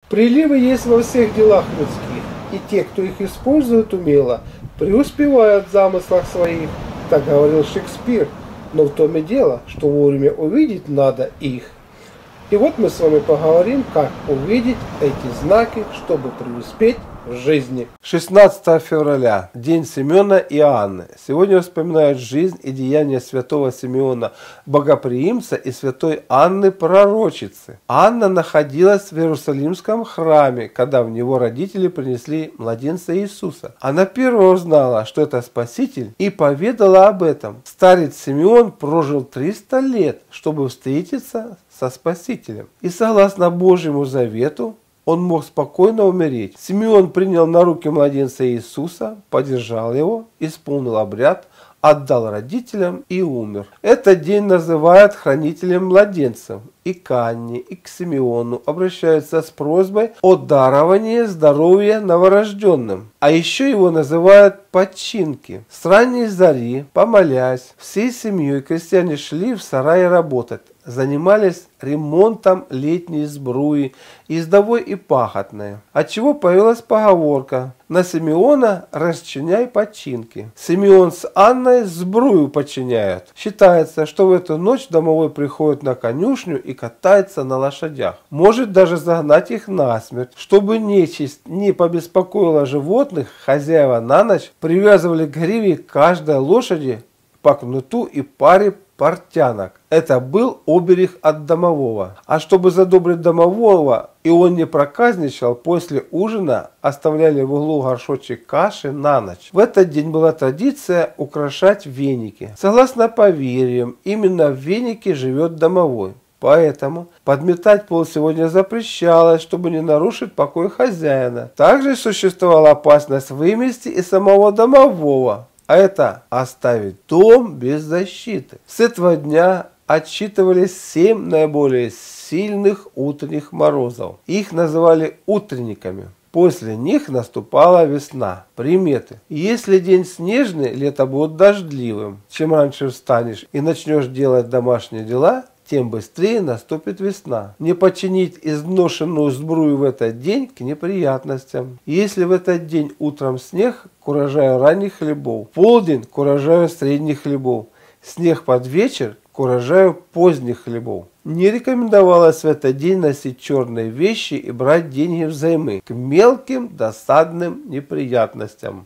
Приливы есть во всех делах людских, и те, кто их использует умело, преуспевают в замыслах своих, так говорил Шекспир, но в том и дело, что вовремя увидеть надо их. И вот мы с вами поговорим, как увидеть эти знаки, чтобы преуспеть в жизни. 16 февраля, день Симеона и Анны. Сегодня вспоминают жизнь и деяния святого Симеона Богоприимца и святой Анны Пророчицы. Анна находилась в Иерусалимском храме, когда в него родители принесли младенца Иисуса. Она первая узнала, что это Спаситель, и поведала об этом. Старец Симеон прожил 300 лет, чтобы встретиться со Спасителем. И согласно Божьему завету, он мог спокойно умереть. Симеон принял на руки младенца Иисуса, подержал его, исполнил обряд, отдал родителям и умер. Этот день называют хранителем младенцев. И к Анне, и к Симеону обращаются с просьбой о даровании здоровья новорожденным. А еще его называют починки. С ранней зари, помолясь, всей семьей крестьяне шли в сарай работать. Занимались ремонтом летней сбруи, ездовой и пахотной. Отчего появилась поговорка: на Симеона расчиняй починки. Симеон с Анной сбрую починяют. Считается, что в эту ночь домовой приходит на конюшню и катается на лошадях. Может даже загнать их насмерть. Чтобы нечисть не побеспокоила животных, хозяева на ночь привязывали к гриве каждой лошади по кнуту и паре портянок. Это был оберег от домового. А чтобы задобрить домового и он не проказничал, после ужина оставляли в углу горшочек каши на ночь. В этот день была традиция украшать веники. Согласно поверьям, именно в венике живет домовой. Поэтому подметать пол сегодня запрещалось, чтобы не нарушить покой хозяина. Также существовала опасность вымести и самого домового. А это оставить дом без защиты. С этого дня отсчитывались 7 наиболее сильных утренних морозов. Их называли утренниками. После них наступала весна. Приметы. Если день снежный, лето будет дождливым. Чем раньше встанешь и начнешь делать домашние дела, тем быстрее наступит весна. Не починить изношенную сбрую в этот день к неприятностям. Если в этот день утром снег, к урожаю ранних хлебов, полдень к урожаю средних хлебов, снег под вечер к урожаю поздних хлебов. Не рекомендовалось в этот день носить черные вещи и брать деньги взаймы к мелким досадным неприятностям.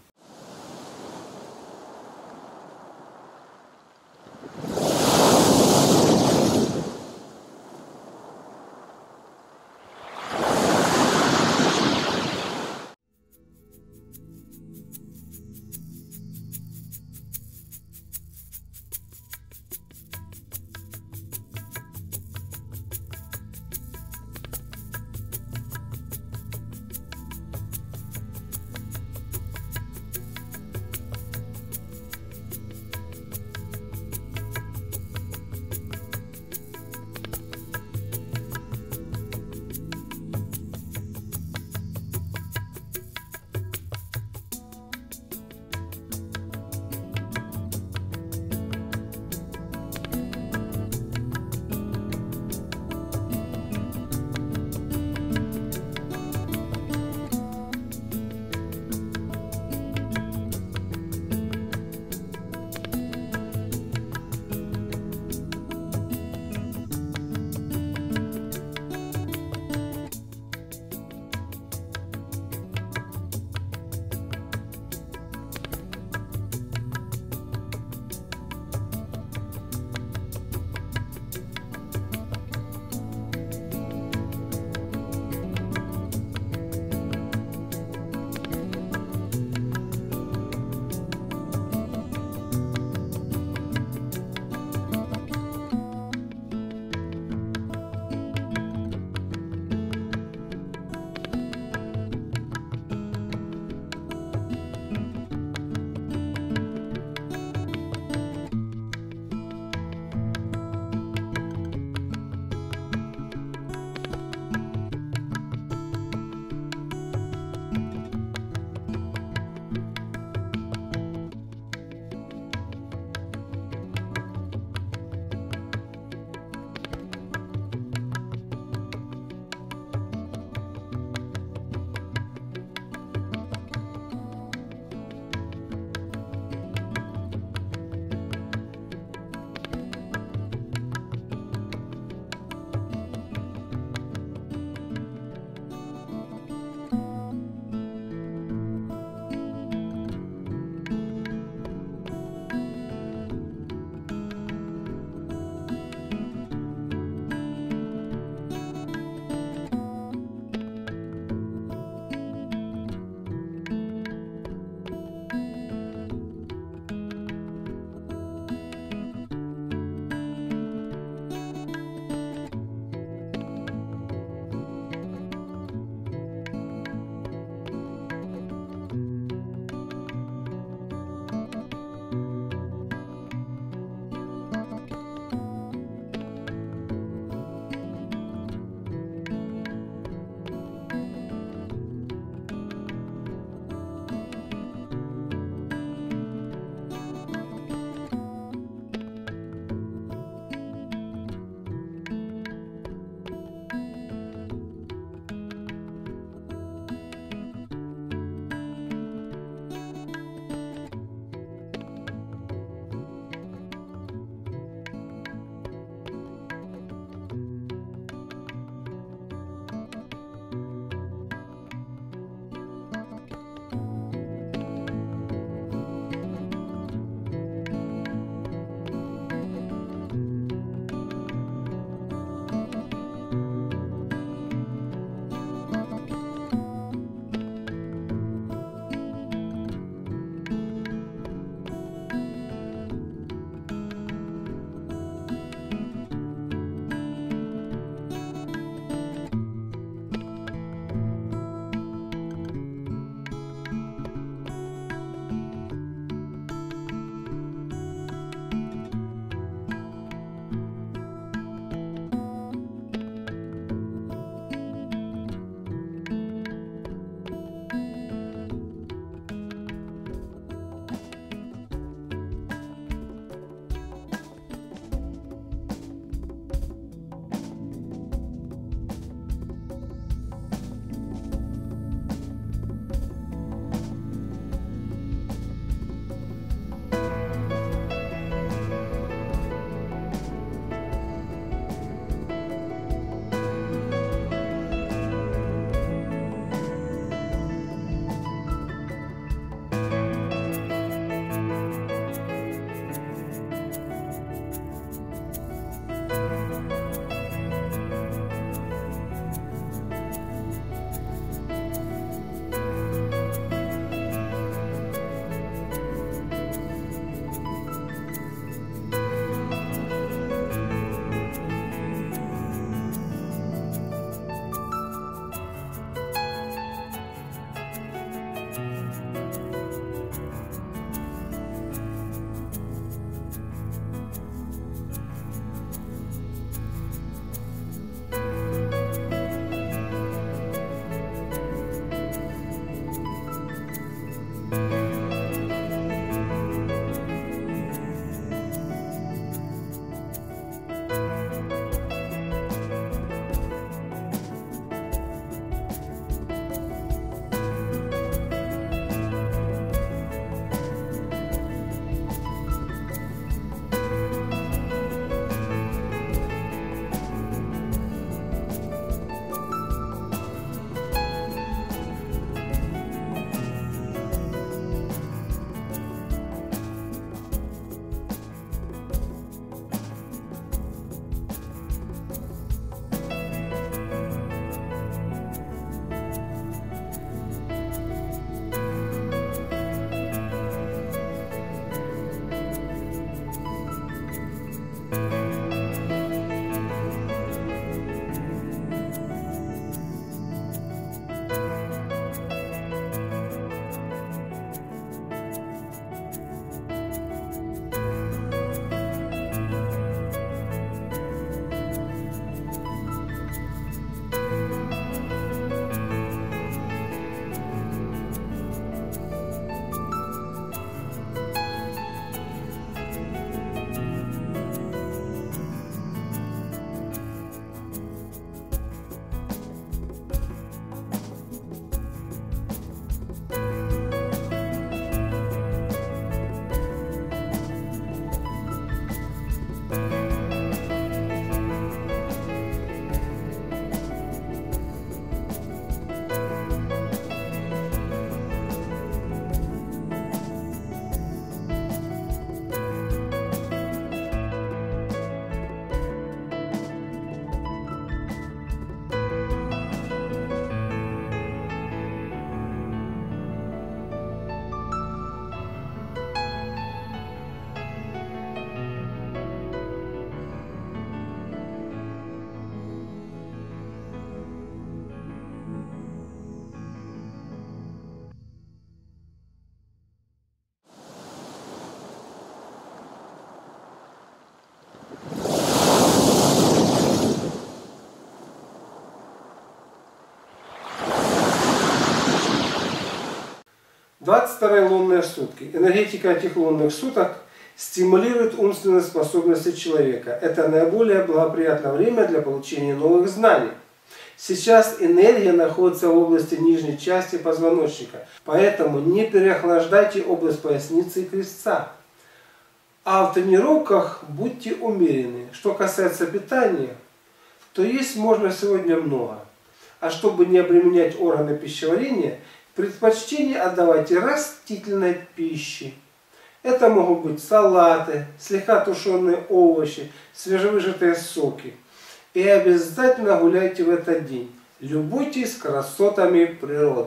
22 лунные сутки. Энергетика этих лунных суток стимулирует умственные способности человека. Это наиболее благоприятное время для получения новых знаний. Сейчас энергия находится в области нижней части позвоночника, поэтому не переохлаждайте область поясницы и крестца. А в тренировках будьте умеренны. Что касается питания, то есть можно сегодня много. А чтобы не обременять органы пищеварения, предпочтение отдавайте растительной пище. Это могут быть салаты, слегка тушеные овощи, свежевыжатые соки. И обязательно гуляйте в этот день. Любуйтесь красотами природы.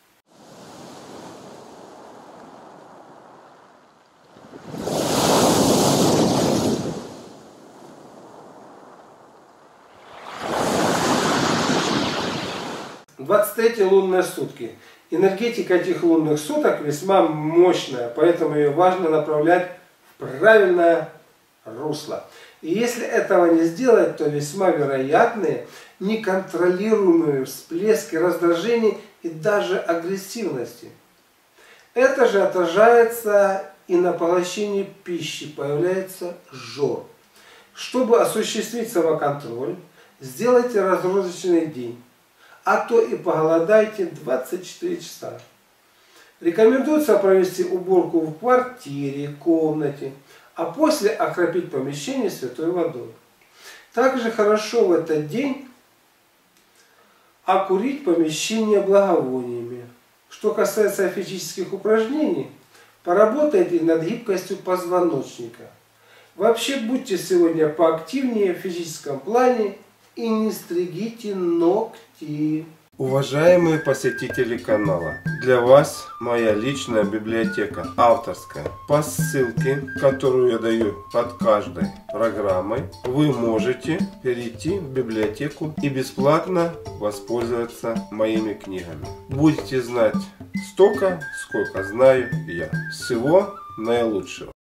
— 23 лунные сутки. Энергетика этих лунных суток весьма мощная, поэтому ее важно направлять в правильное русло. И если этого не сделать, то весьма вероятны неконтролируемые всплески раздражений и даже агрессивности. Это же отражается и на поглощении пищи, появляется жор. Чтобы осуществить самоконтроль, сделайте разгрузочный день. А то и поголодайте 24 часа. Рекомендуется провести уборку в квартире, комнате, а после окропить помещение святой водой. Также хорошо в этот день окурить помещение благовониями. Что касается физических упражнений, поработайте над гибкостью позвоночника. Вообще будьте сегодня поактивнее в физическом плане и не стригите ногти. Уважаемые посетители канала, для вас моя личная библиотека, авторская. По ссылке, которую я даю под каждой программой, вы можете перейти в библиотеку и бесплатно воспользоваться моими книгами. Будете знать столько, сколько знаю я. Всего наилучшего.